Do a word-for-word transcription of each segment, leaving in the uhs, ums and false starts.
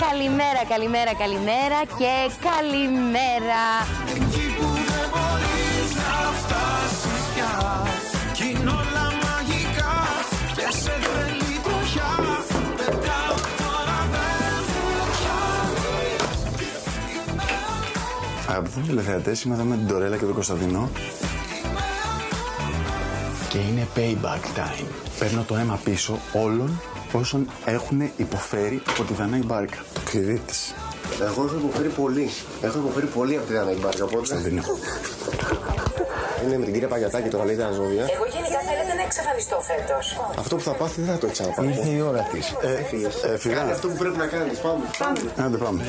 Καλημέρα, καλημέρα, καλημέρα και καλημέρα. Εκεί που δεν μπορείς να φτάσεις πια κι είναι όλα μαγικά και σε τρελή τροχιά πετάω τώρα δεν φωτιά. Αγαπητοί τηλεθεατές, είμαι εδώ με την Ντορέλα και τον Κωνσταντινό και είναι payback time. Παίρνω το αίμα πίσω όλων όσων έχουν υποφέρει από τη Δανάη Μπάρκα. Το κλειδί της. Εγώ έχω υποφέρει πολύ. Έχω υποφέρει πολύ από τη Δανάη Μπάρκα. Κωνσταντινό. Είναι με την κυρία Παγιατάκη το καλύτερα ζώδια. Εγώ γενικά θέλετε να εξαφανιστώ φέτος. Αυτό που θα πάθει δεν θα το ξαναπάθει. Ήρθε η ώρα της. Ε, ε, Φυγάνε αυτό που πρέπει να κάνεις. Πάμε. Πάμε. Άντε πάμε.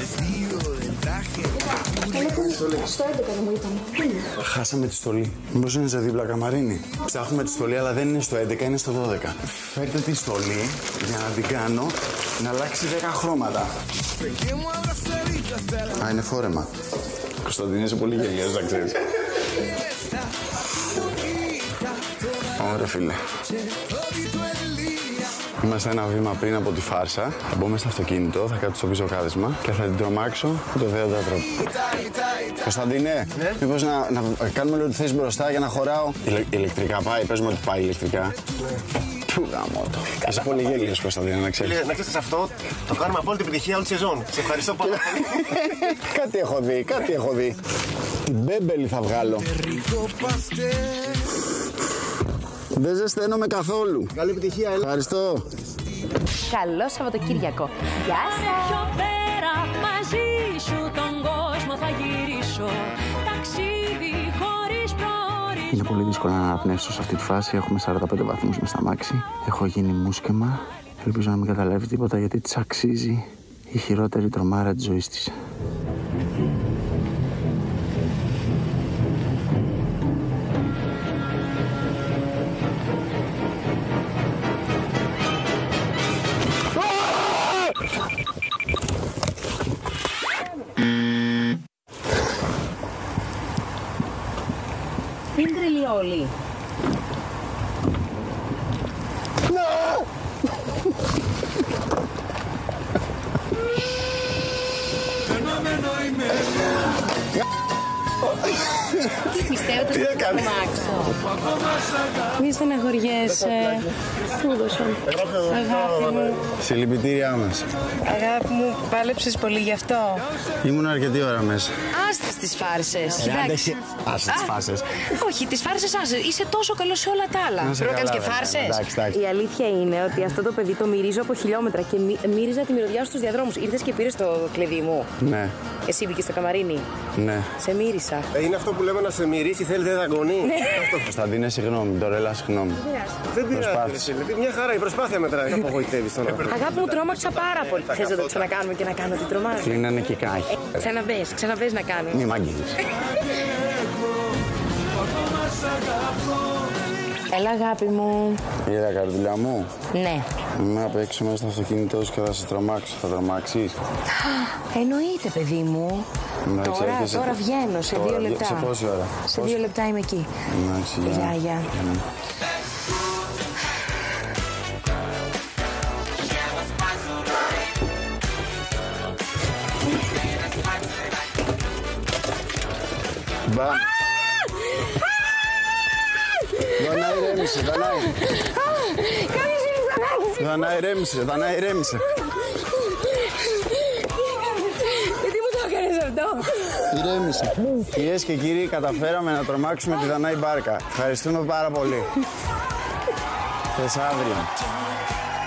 Στο έντεκα δεν μου είπαν. Χάσαμε τη στολή. Μήπως είναι σε δίπλα καμαρίνι. Ψάχνουμε τη στολή, αλλά δεν είναι στο έντεκα, είναι στο δώδεκα. Φέρτε τη στολή για να την κάνω να αλλάξει δέκα χρώματα. Α, είναι φόρεμα. Κωνσταντίνε, είσαι πολύ γελιός, να ξέρεις. Ωραία, φίλε. Είμαστε ένα βήμα πριν από τη φάρσα. Θα μπω μέσα στο αυτοκίνητο, θα κάτσω στο πίσω κάθισμα και θα την τρομάξω με το δέοντα τρόπο. Κωνσταντίνε, ναι? Μήπως να, να κάνουμε λίγο τη θέση μπροστά για να χωράω. Ηλε, ηλεκτρικά πάει, πες μου ότι πάει ηλεκτρικά. Του γαμώτο. Είσαι πολύ γέλιος, Κωνσταντίνε, να ξέρεις. Να ξέρεις αυτό, το κάνουμε από όλη την επιτυχία όλη τη σεζόν. Σε ευχαριστώ πάρα πολύ. Κάτι έχω δει, κάτι έχω δει. Την μπέμπελη θα βγάλω. Δεν ζεσταίνομαι καθόλου. Καλή επιτυχία, έλα. Ευχαριστώ. Καλό Σαββατοκύριακο. Γεια σας. Πιο πέρα μαζί σου τον κόσμο θα γυρίσω. Ταξίδι χωρίς προορισμό. Είναι πολύ δύσκολο να αναπνεύσω σε αυτή τη φάση. Έχουμε σαράντα πέντε βαθμούς μες στα μάξι. Έχω γίνει μουσκεμα. Ελπίζω να μην καταλάβει τίποτα γιατί της αξίζει η χειρότερη τρομάρα της ζωής της. Είναι τρελή όλοι. Πιστεύω ότι θα το τρομάξω. Μη στεναχωριέσαι. Του δώσω. Αγάπη μου. Συλληπιτήριά μας. Αγάπη μου, πάλεψες πολύ γι' αυτό. Ήμουν αρκετή ώρα μέσα. Άστες τις φάρσες. Εντάξει. Άσε τις φάρσες. Όχι, τις φάρσες άσε. Είσαι τόσο καλό σε όλα τα άλλα. Πρέπει να κάνεις και φάρσες. Η αλήθεια είναι ότι αυτό το παιδί το μυρίζω από χιλιόμετρα και μύ, μύριζα τη μυρωδιά σου στους διαδρόμους. Ήρθες και πήρες το κλειδί μου. Ναι. Εσύ μπήκες στο καμαρίνι. Ναι. Σε μύρισα. Είναι αυτό που λέμε να σε μυρίσει, θέλετε δαγκονί. Κωνσταντίνε, συγγνώμη. Ντορέλα, συγγνώμη. Δεν πειράζει. Μια χαρά, η προσπάθεια μετράει. Δεν απογοητεύεις τον άνθρωπο. Αγάπη μου, τρόμαξα πάρα πολύ. Θες να το ξανακάνουμε και να κάνω την τρομάρα. Κλείνανε και κάχη. Ε, ξαναμπες, ξαναμπες να κάνουμε. Μη μ' αγγίζεις. Έλα, αγάπη μου. Είδα, καρδουλιά μου. Ναι. Είμαι απ' έξω μέσα στο αυτοκίνητό σου και θα σε τρομάξω. Θα τρομάξεις. Εννοείται, παιδί μου. Εντάξει, Τώρα, έρχεσαι- τώρα βγαίνω σε Τώρα, δύο λεπτά. Σε πόση ώρα? Σε Πόση- δύο λεπτά είμαι εκεί. Εντάξει, γεια. Γεια, γεια. Μπα. Δανά, ηρέμησε, Δανά. Δανά, ηρέμησε, Δανά, ηρέμησε. Γιατί μου το έκανες αυτό? Ηρέμησε. Κυρίες και κύριοι, καταφέραμε να τρομάξουμε τη Δανάη Μπάρκα. Ευχαριστούμε πάρα πολύ. Θες αύριο.